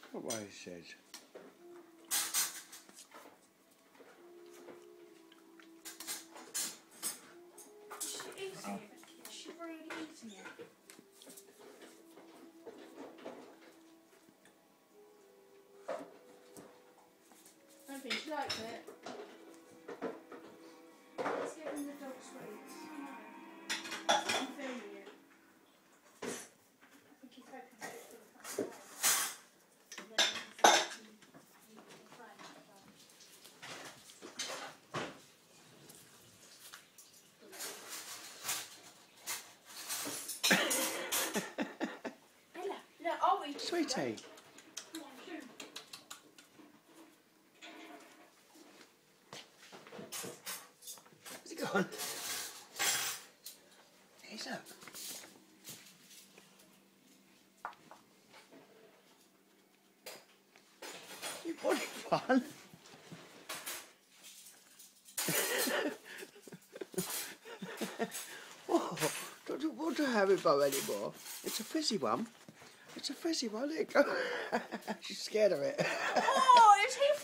What way he said. Is she really eating it? I don't think she likes it. Let's give him the dog sweets. I'm filming it. I think he's hoping to get to the front way. And then he's Ella, look, I'll eat it. Sweetie. Where's he gone? He's up. You wanted fun? Oh, don't you want a Haribo anymore? It's a fizzy one. It's a fizzy one. Let it go. She's scared of it. Oh, is he